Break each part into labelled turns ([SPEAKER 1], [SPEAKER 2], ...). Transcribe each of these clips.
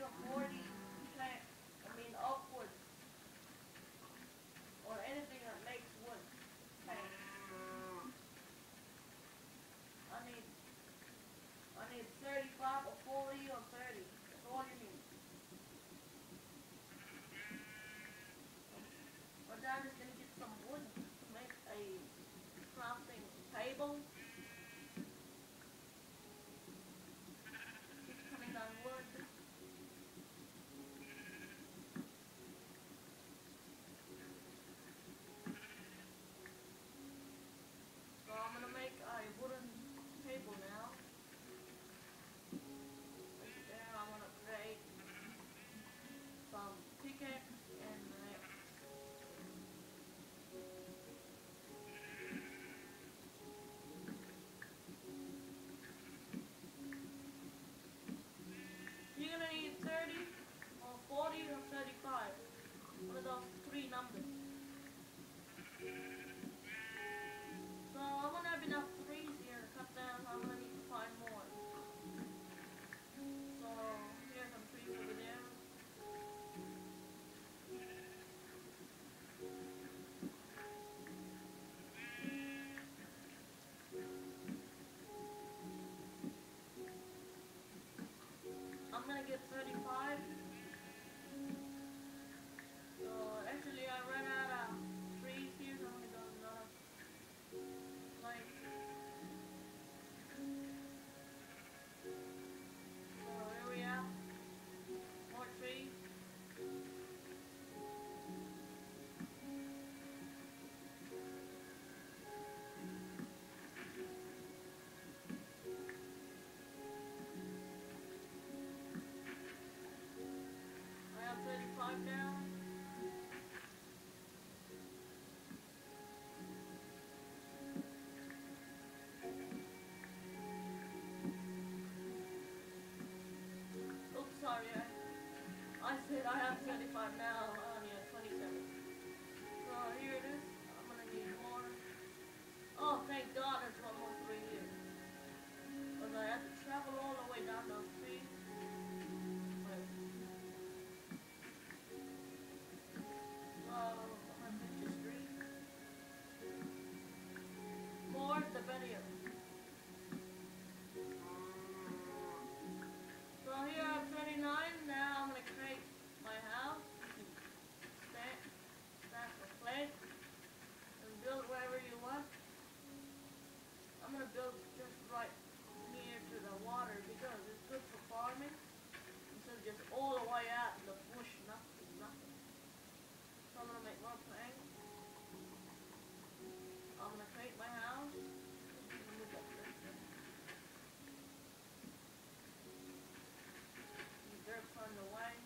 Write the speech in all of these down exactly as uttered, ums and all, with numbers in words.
[SPEAKER 1] a forty plant, I mean oak wood, or anything that makes wood paint. I need, I need thirty-five or forty or thirty. That's all you need. My dad is gonna get some wood to make a crafting table. He's cutting down wood. So I'm gonna make a wooden table now. Right there, I'm gonna create some pickaxe and uh, you're gonna need thirty or forty or thirty-five. One of those three numbers. So I'm gonna have enough trees here to cut down. I'm gonna need to find more. So here's some trees over there. I'm gonna get thirty-five. So actually I ran out of trees here, so I'm gonna go another like so here we are. More trees. I have thirty-five now. Oops, sorry. I, I said I have thirty-five now. I only have twenty-seven. So here it is. I'm gonna need more. Oh, thank God there's one more tree here. Because I had to travel all the way down those trees. Wait. So I'm gonna pick this tree. More the better. So here I have twenty-nine. Now I'm gonna create my house. Stack, stack the plate and build wherever you want. I'm gonna build just right near to the water because it's good for farming instead of just all the way out in the bush, nothing, nothing. So I'm gonna make more planks. I'm gonna create my house. I'm gonna move up this way. The dirt's on the way.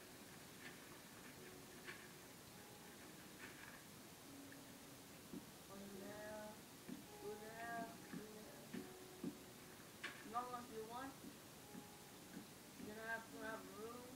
[SPEAKER 1] On there, go there, go there. As long as you want. You're gonna have to have room.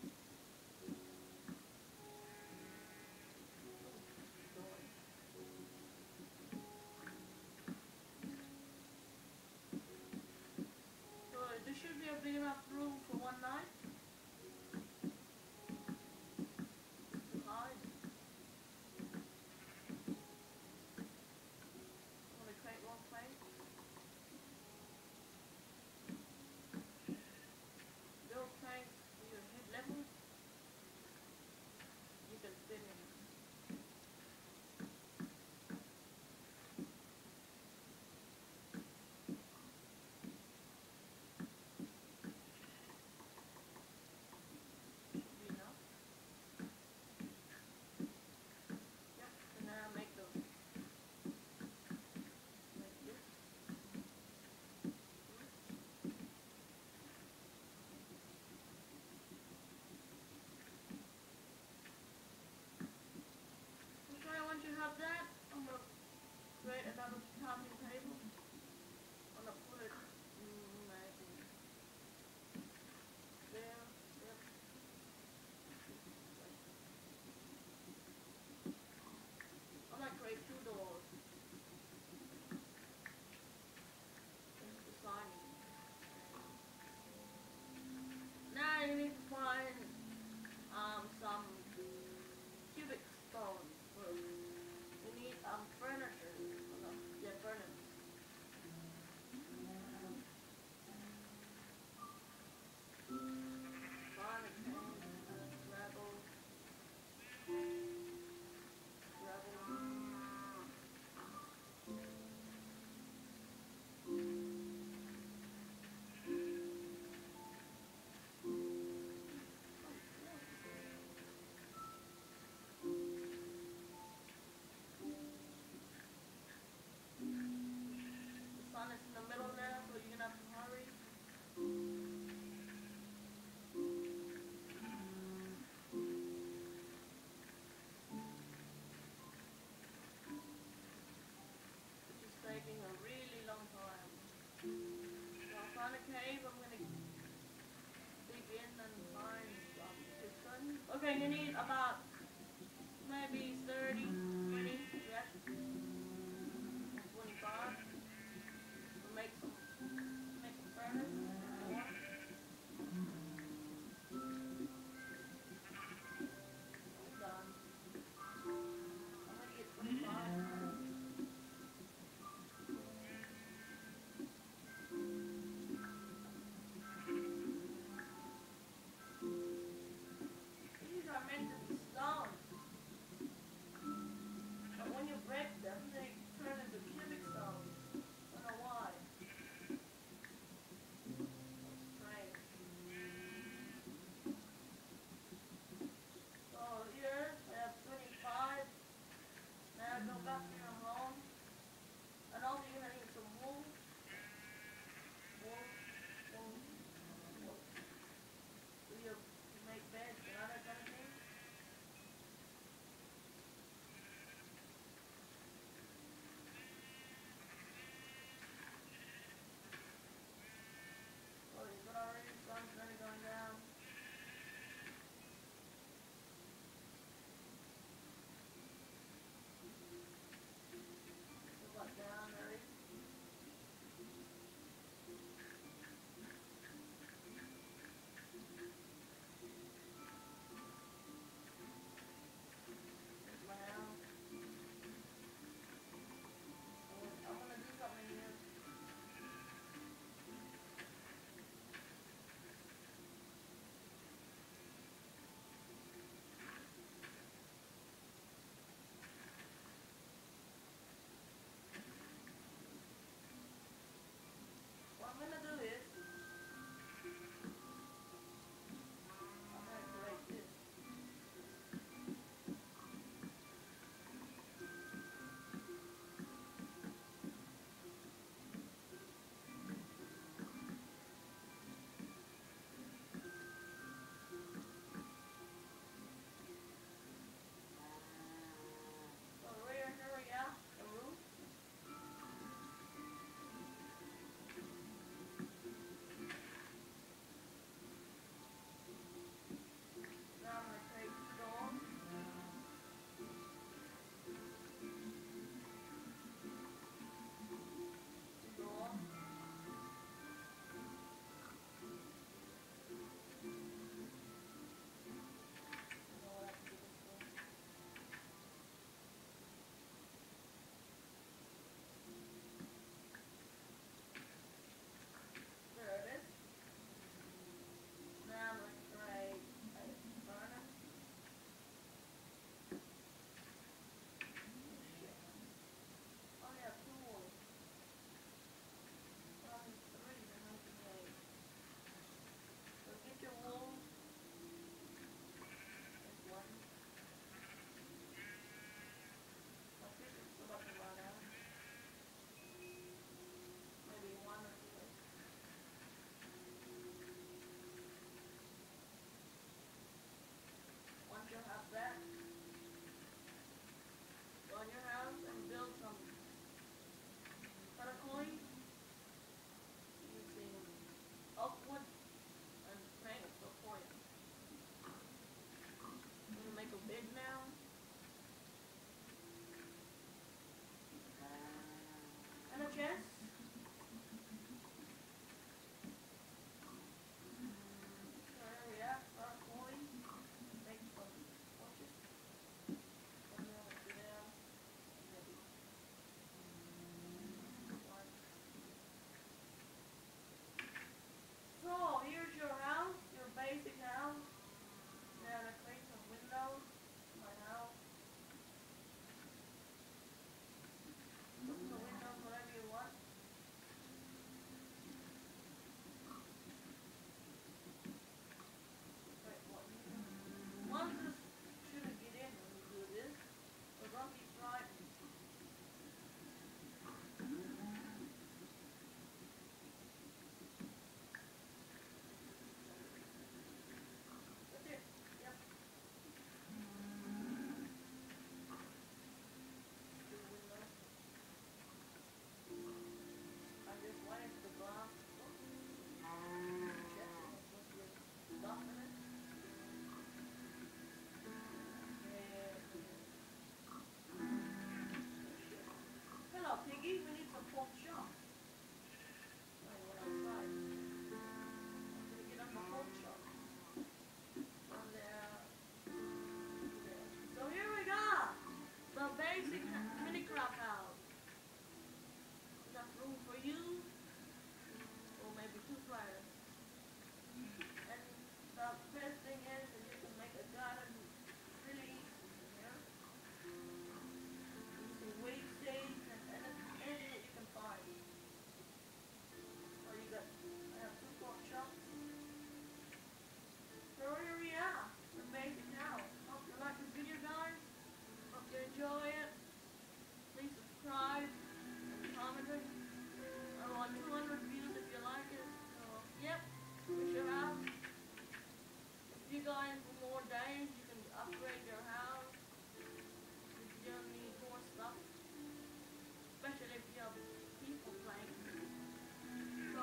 [SPEAKER 1] sun is in the middle now, so you're gonna have to hurry. Which is taking a really long time. So I found a cave, I'm gonna dig in and find some chicken. Okay, you need about maybe thirty minutes, yeah. twenty-five. We'll make some make a furnace more. I'm done. I'm gonna get twenty-five. These are meant to be stone. But when you break them,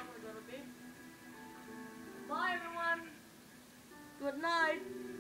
[SPEAKER 1] probably gonna be. Bye everyone. Good night.